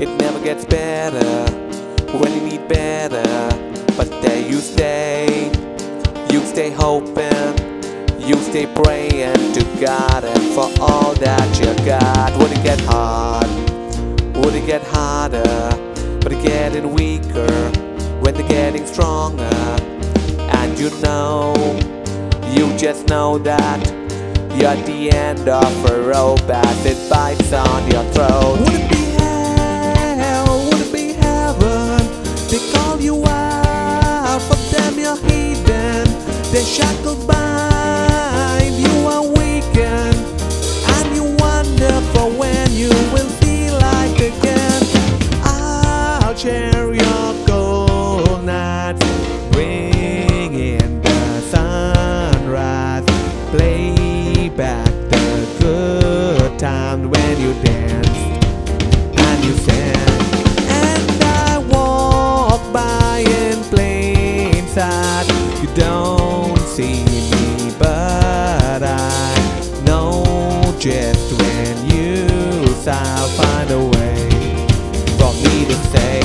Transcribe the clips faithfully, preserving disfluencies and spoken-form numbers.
It never gets better when you need better, but there you stay. You stay hoping, you stay praying to God, and for all that you got. Would it get hard? Would it get harder? But it's getting weaker when they're getting stronger. And you know, you just know that you're at the end of a rope as it bites on your throat. Would it be hell? Would it be heaven? They call you out, for them you're heathen. They shackles bind, you are weakened, and you wonder for when you will feel like again. I'll share your cold nights, bring in the sunrise, play back the good times when you dance and you sang. And I walk by in plain sight. You don't see me, but I know just when you sigh, I'll find a way for me to say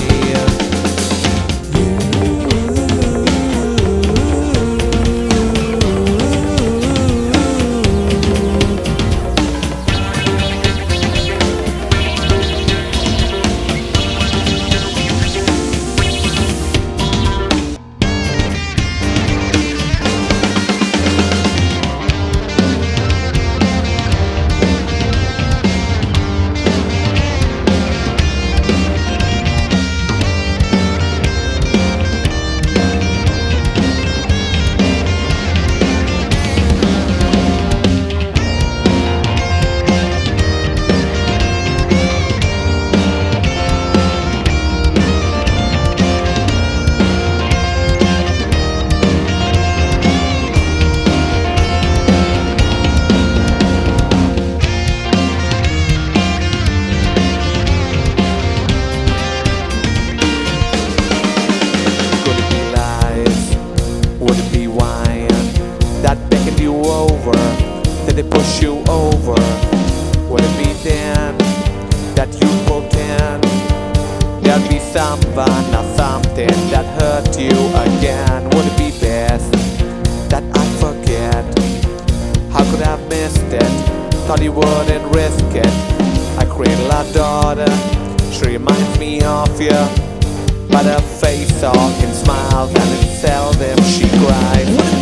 over, that they push you over? Would it be then that you pretend there'd be someone or something that hurt you again? Would it be best that I forget? How could I have missed it? Thought you wouldn't risk it. I cradle our daughter, she reminds me of you, but her face all can smile, and it's seldom she cries.